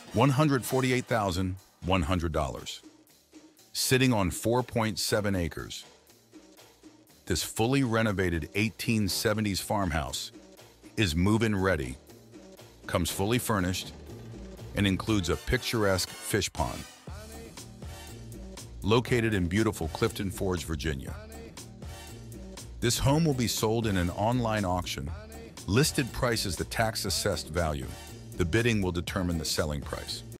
$148,100. Sitting on 4.7 acres, this fully renovated 1870s farmhouse is move-in ready, comes fully furnished, and includes a picturesque fish pond. Located in beautiful Clifton Forge, Virginia. This home will be sold in an online auction. Listed price is the tax-assessed value. The bidding will determine the selling price.